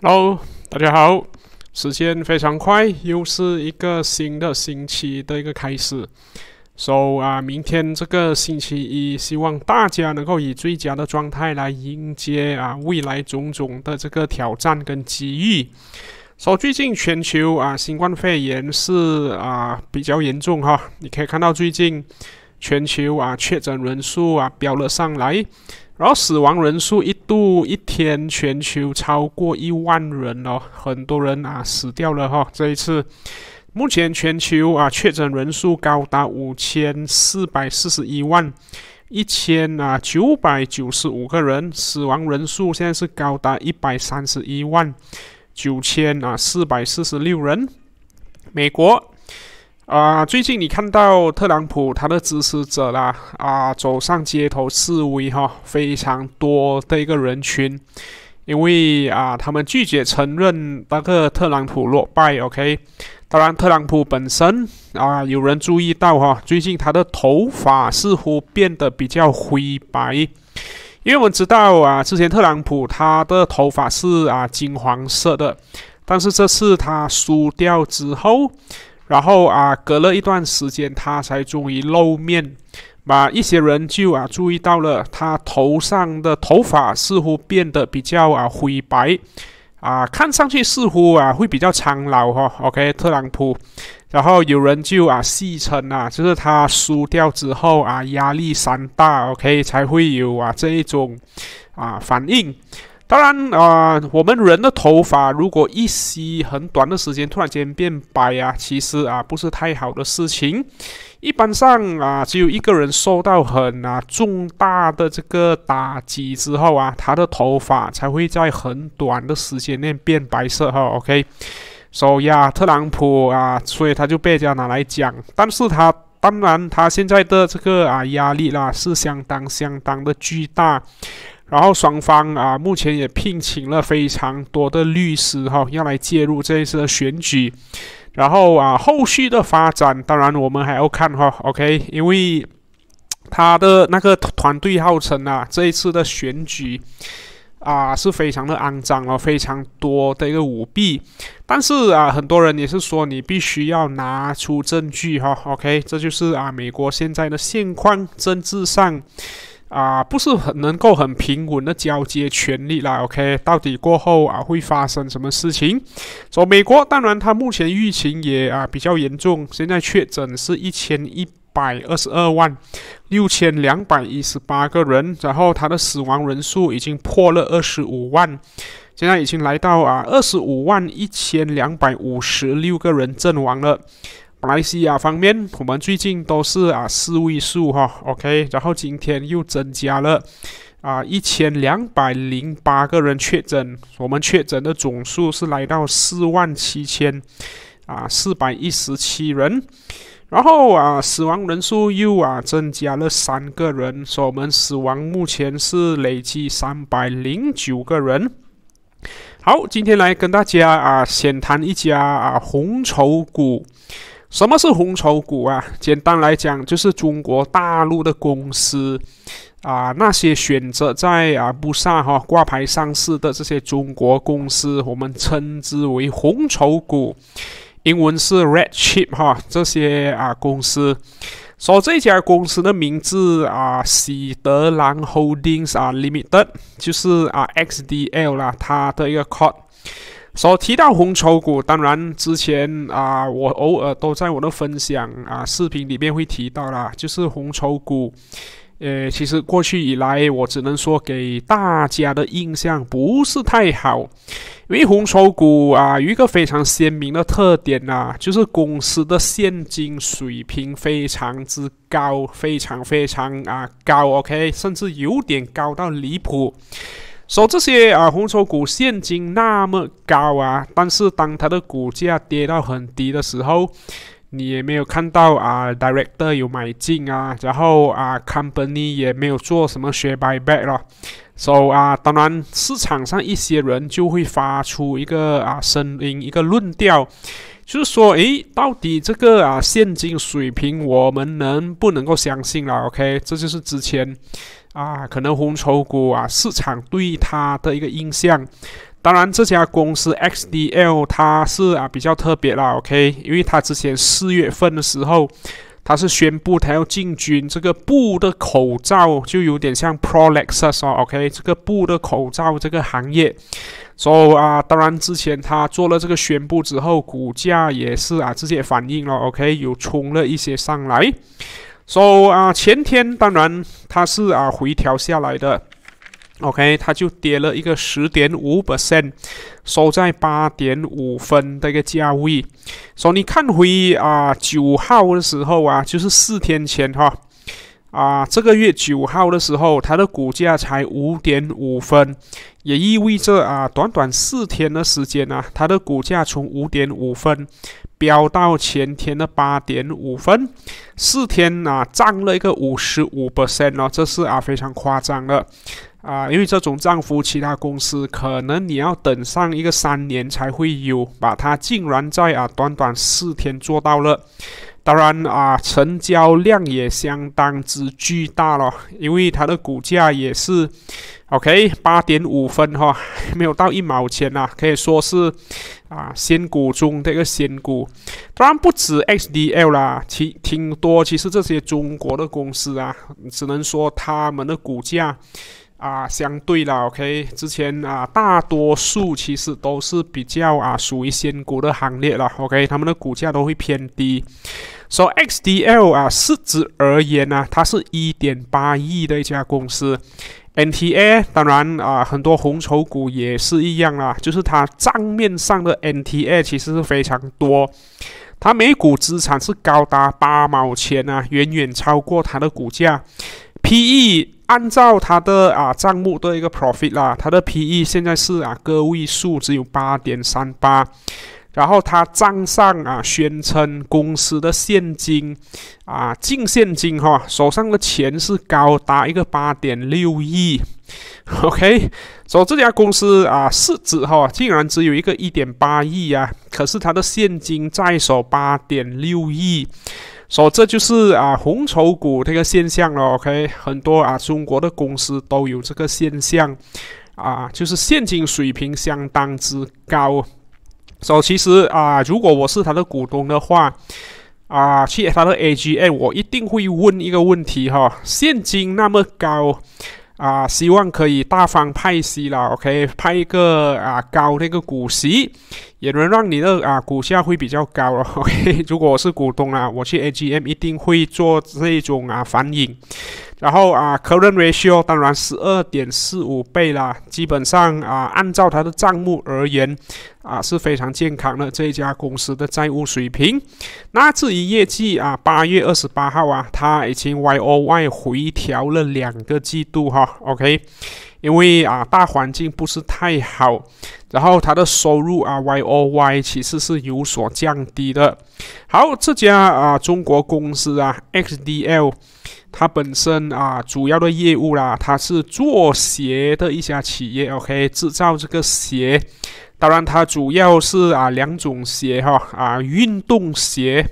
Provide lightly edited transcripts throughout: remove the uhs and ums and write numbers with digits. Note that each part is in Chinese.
Hello，大家好。时间非常快，又是一个新的星期的一个开始。明天这个星期一，希望大家能够以最佳的状态来迎接未来种种的这个挑战跟机遇。最近全球新冠肺炎是比较严重哈，你可以看到最近全球确诊人数飙了上来。然后死亡人数一度一天全球超过1万人哦，很多人死掉了哈。这一次，目前全球确诊人数高达5441万1995个人，死亡人数现在是高达131万9446人。美国。最近你看到特朗普他的支持者啦走上街头示威哈，非常多的一个人群，因为他们拒绝承认那个特朗普落败 ，OK。当然，特朗普本身有人注意到哈，最近他的头发似乎变得比较灰白，因为我们知道之前特朗普他的头发是金黄色的，但是这次他梳掉之后。然后隔了一段时间，他才终于露面。一些人就注意到了，他头上的头发似乎变得比较灰白，看上去似乎会比较苍老哈。OK， 特朗普。然后有人就戏称就是他输掉之后压力山大 ，OK 才会有这一种反应。当然我们人的头发如果一夕很短的时间突然间变白其实不是太好的事情。一般上只有一个人受到很重大的这个打击之后他的头发才会在很短的时间内变白色哈。OK， 特朗普所以他就被人家拿来讲，但是当然他现在的这个压力是相当的巨大。然后双方目前也聘请了非常多的律师要来介入这一次的选举。然后后续的发展当然我们还要看OK， 因为他的那个团队号称这一次的选举是非常的肮脏非常多的一个舞弊。但是很多人也是说你必须要拿出证据OK， 这就是美国现在的现况，政治上不是能够很平稳的交接权力啦 ，OK， 到底过后会发生什么事情？美国当然它目前疫情也比较严重，现在确诊是1122万6218个人，然后它的死亡人数已经破了25万，现在已经来到25万1256个人阵亡了。马来西亚方面，我们最近都是4位数OK， 然后今天又增加了1208个人确诊，我们确诊的总数是来到47417人，然后死亡人数又增加了3个人，所以我们死亡目前是累计309个人。好，今天来跟大家先谈一家红筹股。什么是红筹股简单来讲，就是中国大陆的公司那些选择在布萨挂牌上市的这些中国公司，我们称之为红筹股，英文是 red chip 这些公司。这家公司的名字XIDELANGHOLDINGS Limited 就是 XDL 啦，它的一个 code。提到红筹股，当然之前我偶尔都在我的分享视频里面会提到啦，就是红筹股其实过去以来我只能说给大家的印象不是太好，因为红筹股有一个非常鲜明的特点就是公司的现金水平非常之高，非常高 OK， 甚至有点高到离谱。这些红筹股现金那么高但是当它的股价跌到很低的时候，你也没有看到director 有买进然后company 也没有做什么share buyback 了。当然市场上一些人就会发出一个声音，一个论调，就是说到底这个现金水平我们能不能够相信了 OK， 这就是之前可能红筹股市场对它的一个印象。 当然，这家公司 XDL 它是比较特别啦 ，OK， 因为它之前4月份的时候，它是宣布它要进军这个布的口罩，就有点像 PROLEXUS 哦 ，OK， 这个布的口罩这个行业。当然之前它做了这个宣布之后，股价也是直接反应了 ，OK， 有冲了一些上来。前天当然它是回调下来的。OK， 它就跌了一个 10.5%， 收在8.5分的一个价位。你看回9号的时候就是4天前这个月9号的时候，它的股价才 5.5分，也意味着短短4天的时间它的股价从 5.5分飙到前天的 8.5分，4天涨了一个 55% 哦，这是非常夸张的。因为这种涨幅，其他公司可能你要等上一个3年才会有，它竟然在短短4天做到了。当然成交量也相当之巨大了，因为它的股价也是 OK 8.5分没有到1毛钱可以说是仙股中的一个仙股。当然不止 XDL 啦，挺多，其实这些中国的公司只能说他们的股价相对啦 ，OK， 之前大多数其实都是比较属于仙股的行列啦 ，OK， 他们的股价都会偏低。XDL 市值而言它是 1.8 亿的一家公司。NTA 当然很多红筹股也是一样啦，就是它账面上的 NTA 其实是非常多。它每股资产是高达8毛钱远远超过它的股价。PE 按照它的账目的一个 profit 啦，它的 PE 现在是个位数，只有 8.38。然后它账上宣称公司的现金净现金手上的钱是高达一个 8.6 亿。OK， 这家公司市值竟然只有一个 1.8 亿可是它的现金在手 8.6 亿。这就是红筹股这个现象了 ，OK， 很多中国的公司都有这个现象就是现金水平相当之高。其实如果我是他的股东的话去他的 AGM， 我一定会问一个问题现金那么高希望可以大方派息啦 ，OK， 派一个高的一个股息，也能让你的股价会比较高了 ，OK。如果我是股东我去 AGM 一定会做这种反应。然后current ratio 当然 12.45 倍啦，基本上按照它的账目而言是非常健康的这一家公司的债务水平。那至于业绩8月28号它已经 YOY 回调了2个季度OK， 因为大环境不是太好，然后它的收入YOY 其实是有所降低的。好，这家中国公司XDL。它本身主要的业务啦，它是做鞋的一家企业 ，OK， 制造这个鞋。当然，它主要是2种鞋运动鞋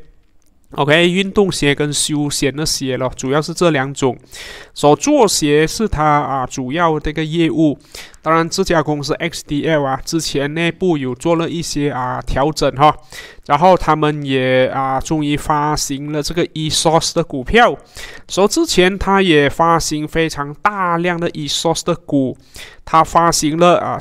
，OK， 运动鞋跟休闲的鞋咯，主要是这2种。做鞋是它主要的一个业务。当然，这家公司 XDL 之前内部有做了一些调整然后他们也终于发行了这个 ESOS 的股票。之前他也发行非常大量的 ESOS 的股，他发行了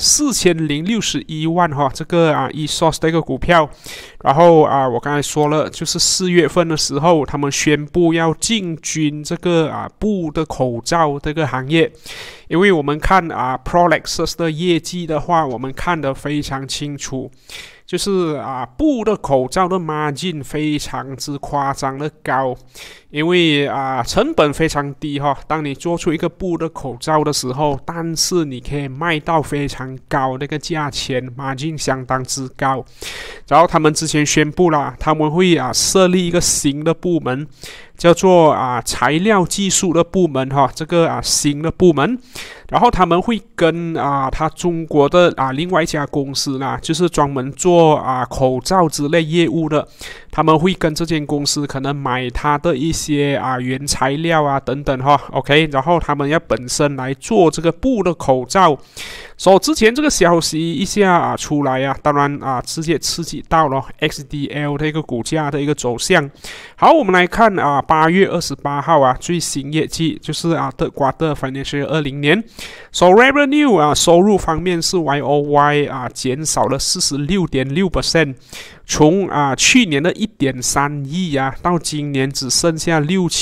4061万这个ESOS 的一个股票。然后我刚才说了，就是4月份的时候，他们宣布要进军这个布的口罩这个行业。因为我们看PROLEXUS 的业绩的话，我们看得非常清楚，就是布的口罩的 margin 非常之夸张的高，因为成本非常低当你做出一个布的口罩的时候，但是你可以卖到非常高的一个价钱 ，margin 相当之高。然后他们之前宣布了，他们会设立一个新的部门，叫做材料技术的部门这个新的部门。然后他们会跟他中国的另外一家公司就是专门做口罩之类业务的他们会跟这间公司可能买它的一些原材料等等，OK， 然后他们要本身来做这个布的口罩。之前这个消息一下出来当然直接刺激到了 XDL 的一个股价的一个走向。好，我们来看8月28号最新业绩就是third quarter financial 20年。revenue 收入方面是 YOY 减少了 46.6%， 从去年的 1.3 亿到今年只剩下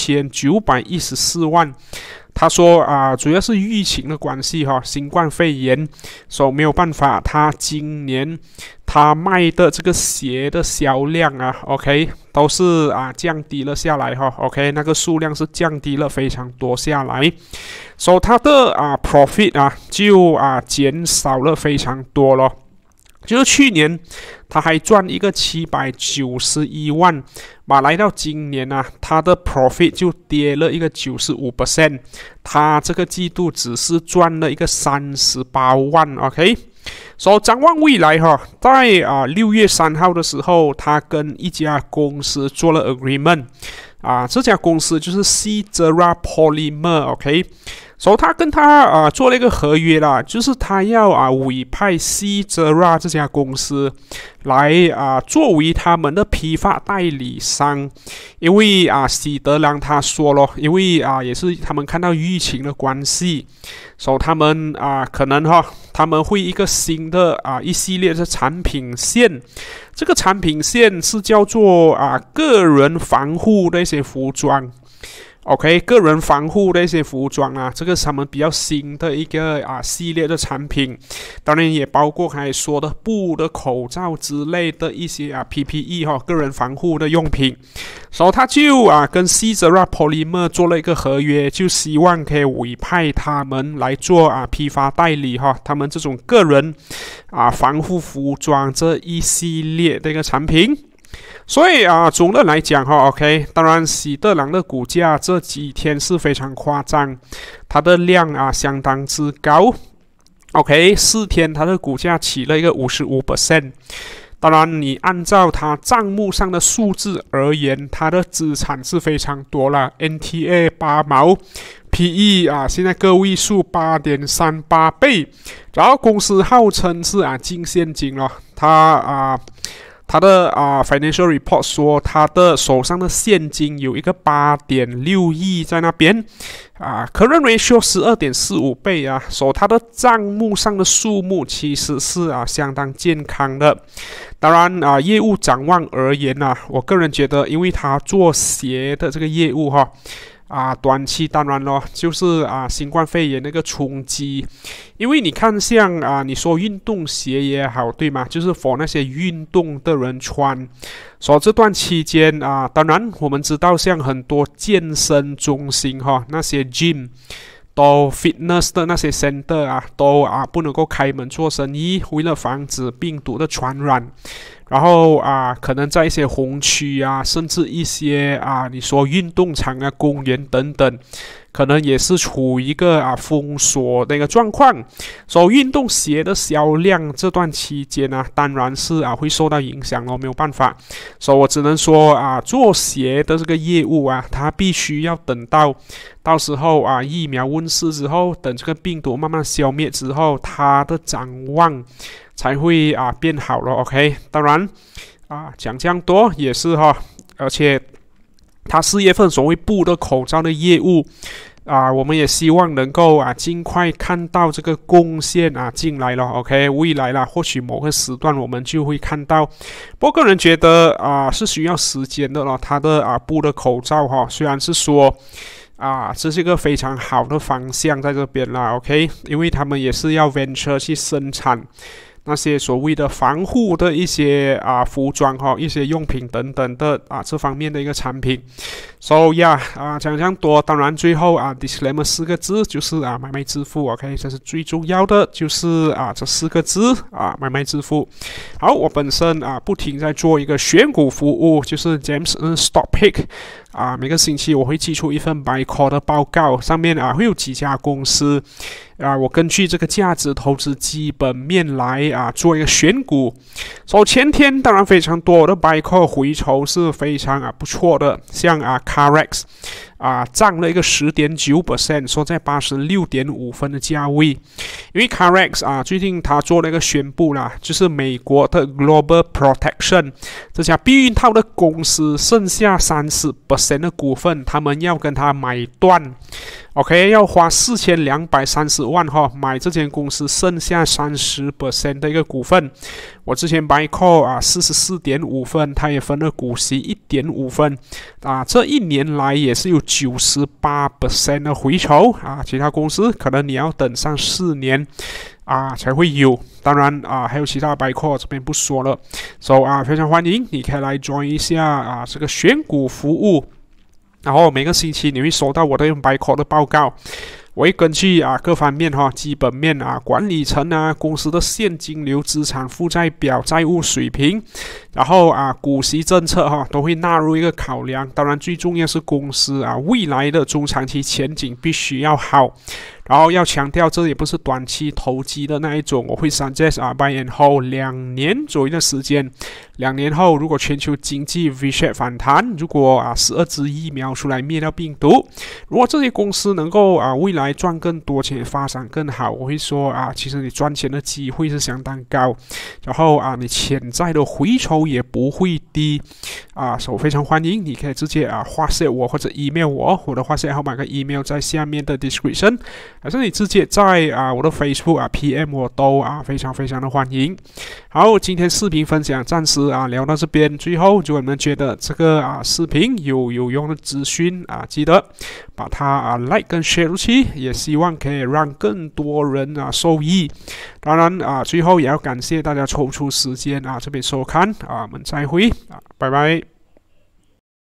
6914万。他说主要是疫情的关系新冠肺炎，没有办法，他今年他卖的这个鞋的销量OK 都是降低了下来OK 那个数量是降低了非常多下来，他的profit 就减少了非常多了。就是去年他还赚一个791万，来到今年他的 profit 就跌了一个 95%， 他这个季度只是赚了一个38万 OK。展望未来在6月3号的时候，他跟一家公司做了 agreement， 这家公司就是 XIDELANG Polymer OK。他跟他做了一个合约啦，就是他要委派XIDELANG这家公司来作为他们的批发代理商，因为XIDELANG他说了，因为也是他们看到疫情的关系，他们可能他们会一个新的一系列的产品线，这个产品线是叫做个人防护的一些服装。OK， 个人防护的一些服装这个是他们比较新的一个系列的产品，当然也包括刚才说的布的口罩之类的一些PPE 个人防护的用品。他就跟 XIDELANG Polymer 做了一个合约，就希望可以委派他们来做批发代理他们这种个人防护服装这一系列的一个产品。所以总的来讲OK， 当然XIDELANG的股价这几天是非常夸张，它的量相当之高 OK， 4天它的股价起了一个 55%。当然你按照它账目上的数字而言，它的资产是非常多了， NTA 8毛，PE 现在个位数 8.38 倍，然后公司号称是净现金了，他的financial report 说他的手上的现金有一个 8.6 亿在那边current ratio 12.45 倍他的账目上的数目其实是相当健康的。当然业务展望而言我个人觉得因为他做鞋的这个业务短期当然咯，就是新冠肺炎那个冲击，因为你看像你说运动鞋也好，对吗？就是 for 那些运动的人穿。这段期间当然我们知道像很多健身中心那些 gym 都 fitness 的那些 center 都不能够开门做生意，为了防止病毒的传染。然后可能在一些红区甚至一些你说运动场公园等等，可能也是处于一个封锁的一个状况。运动鞋的销量这段期间当然是会受到影响没有办法。我只能说做鞋的这个业务它必须要等到时候疫苗问世之后，等这个病毒慢慢消灭之后，它的展望才会变好了 OK。 当然讲这样多也是而且他4月份所谓布的口罩的业务我们也希望能够尽快看到这个贡献进来了 OK。 未来或许某个时段我们就会看到，不过个人觉得是需要时间的了。他的布的口罩虽然是说这是一个非常好的方向在这边啦 OK， 因为他们也是要 venture 去生产那些所谓的防护的一些服装一些用品等等的这方面的一个产品。讲这样多，当然最后disclaimer 4个字就是买卖致富 OK， 这是最重要的，就是这4个字买卖致富。好，我本身不停在做一个选股服务，就是 James Stock Pick 每个星期我会寄出一份 buy call 的报告，上面会有几家公司我根据这个价值投资基本面来做一个选股。前天当然非常多的 buy call 回酬是非常不错的，像CarX涨了一个10.9%， 说在86.5分的价位。因为 CarX 最近他做了一个宣布啦，就是美国的 Global Protection 这家避孕套的公司剩下30% 的股份，他们要跟他买断。OK， 要花4230万买这间公司剩下30% 的一个股份。我之前 buy call 44.5分，他也分了股息1.5分这一年来也是有98% 的回酬其他公司可能你要等上4年才会有。当然还有其他 buy call 这边不说了。非常欢迎你可以来 join 一下这个选股服务。然后每个星期你会收到我的buy call 的报告，我会根据各方面基本面管理层公司的现金流、资产负债表、债务水平，然后股息政策都会纳入一个考量。当然最重要是公司未来的中长期前景必须要好。然后要强调，这也不是短期投机的那一种，我会suggest buy and hold 2年左右的时间。2年后，如果全球经济 V-shape 反弹，如果12支疫苗出来灭掉病毒，如果这些公司能够未来赚更多钱，发展更好，我会说其实你赚钱的机会是相当高，然后你潜在的回酬也不会低所以非常欢迎你可以直接WhatsApp我或者 email我的 WhatsApp 号码跟 email 在下面的 description。还是你直接在我的 Facebook PM 我都非常非常的欢迎。好，今天视频分享暂时聊到这边。最后，如果你们觉得这个视频有用的资讯记得把它like 跟 share 出去，也希望可以让更多人受益。当然最后也要感谢大家抽出时间这边收看我们再会拜拜。